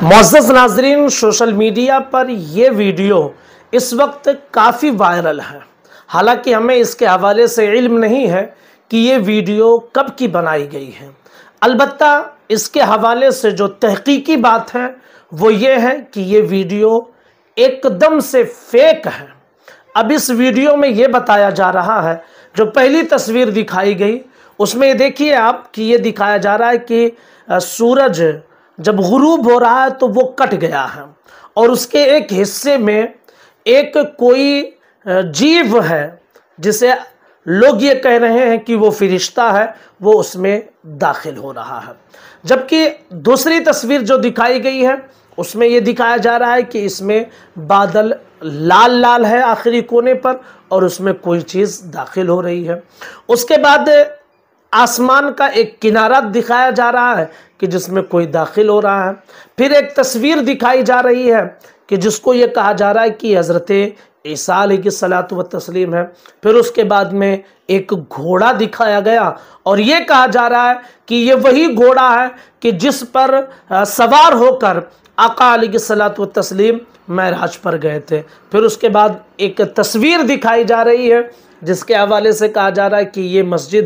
मुअज़्ज़ज़ नाज़रीन, social media पर ये वीडियो इस वक्त काफ़ी वायरल है। हालांकि हमें इसके हवाले से इल्म नहीं है कि ये वीडियो कब की बनाई गई है। अलबत्ता इसके हवाले से जो तहकीकी बात है वो ये है कि ये वीडियो एकदम से फेक है। अब इस वीडियो में ये बताया जा रहा है, जो पहली तस्वीर दिखाई गई उसमें देखिए आप कि ये दिखाया जा रहा है कि सूरज जब गुरूब हो रहा है तो वो कट गया है और उसके एक हिस्से में एक कोई जीव है जिसे लोग ये कह रहे हैं कि वो फरिश्ता है, वो उसमें दाखिल हो रहा है। जबकि दूसरी तस्वीर जो दिखाई गई है उसमें ये दिखाया जा रहा है कि इसमें बादल लाल लाल है आखिरी कोने पर और उसमें कोई चीज़ दाखिल हो रही है। उसके बाद आसमान का एक किनारा दिखाया जा रहा है कि जिसमें कोई दाखिल हो रहा है। फिर एक तस्वीर दिखाई जा रही है कि जिसको ये कहा जा रहा है कि हज़रत ईसा अलैहिस्सलातु व तस्लीम है। फिर उसके बाद में एक घोड़ा दिखाया गया और ये कहा जा रहा है कि ये वही घोड़ा है कि जिस पर सवार होकर आका अलैहिस्सलातु व तस्लीम मेराज पर गए थे। फिर उसके बाद एक तस्वीर दिखाई जा रही है जिसके हवाले से कहा जा रहा है कि ये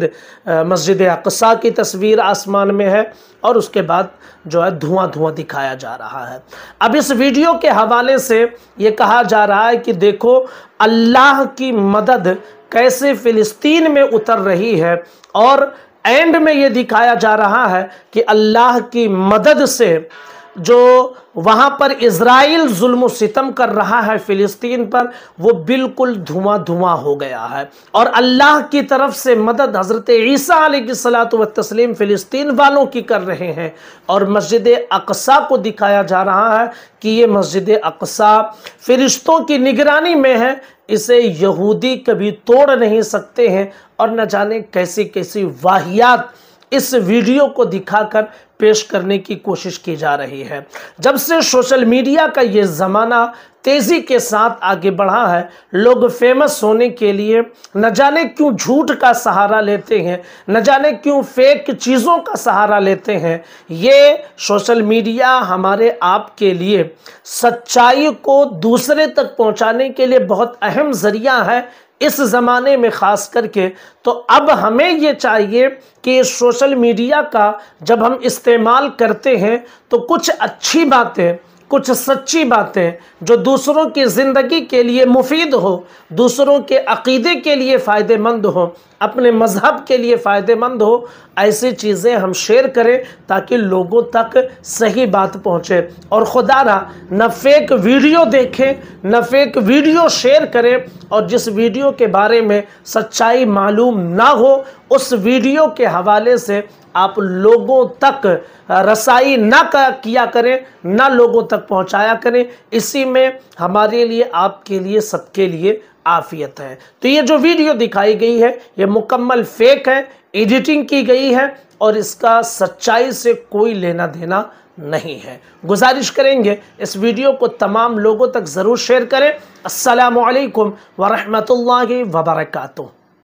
मस्जिद अक़सा की तस्वीर आसमान में है और उसके बाद जो है धुआं धुआं दिखाया जा रहा है। अब इस वीडियो के हवाले से ये कहा जा रहा है कि देखो अल्लाह की मदद कैसे फ़िलिस्तीन में उतर रही है और एंड में ये दिखाया जा रहा है कि अल्लाह की मदद से जो वहाँ पर इज़राइल जुल्म सितम कर रहा है फ़िलिस्तीन पर, वो बिल्कुल धुआं धुआं हो गया है और अल्लाह की तरफ से मदद हज़रत ईसा अलैहिस्सलातु व तस्लीम फ़िलिस्तीन वालों की कर रहे हैं। और मस्जिद अक़सा को दिखाया जा रहा है कि ये मस्जिद अक़सा फ़रिश्तों की निगरानी में है, इसे यहूदी कभी तोड़ नहीं सकते हैं। और न जाने कैसी कैसी वाहियात इस वीडियो को दिखाकर पेश करने की कोशिश की जा रही है। जब से सोशल मीडिया का ये ज़माना तेज़ी के साथ आगे बढ़ा है, लोग फेमस होने के लिए न जाने क्यों झूठ का सहारा लेते हैं, न जाने क्यों फेक चीज़ों का सहारा लेते हैं। ये सोशल मीडिया हमारे आपके लिए सच्चाई को दूसरे तक पहुंचाने के लिए बहुत अहम ज़रिया है इस ज़माने में ख़ास करके। तो अब हमें ये चाहिए कि सोशल मीडिया का जब हम इस्तेमाल करते हैं तो कुछ अच्छी बातें, कुछ सच्ची बातें जो दूसरों की ज़िंदगी के लिए मुफीद हो, दूसरों के अक़ीदे के लिए फ़ायदेमंद हो, अपने मज़हब के लिए फ़ायदेमंद हो, ऐसी चीज़ें हम शेयर करें ताकि लोगों तक सही बात पहुँचे। और खुदारा न फेक वीडियो देखें, न फेक वीडियो शेयर करें और जिस वीडियो के बारे में सच्चाई मालूम ना हो उस वीडियो के हवाले से आप लोगों तक रसाई ना किया करें, ना लोगों तक पहुंचाया करें। इसी में हमारे लिए, आपके लिए, सबके लिए आफियत है। तो ये जो वीडियो दिखाई गई है ये मुकम्मल फेक है, एडिटिंग की गई है और इसका सच्चाई से कोई लेना देना नहीं है। गुजारिश करेंगे इस वीडियो को तमाम लोगों तक ज़रूर शेयर करें। अस्सलामु अलैकुम व रहमतुल्लाहि व बरकातुहू।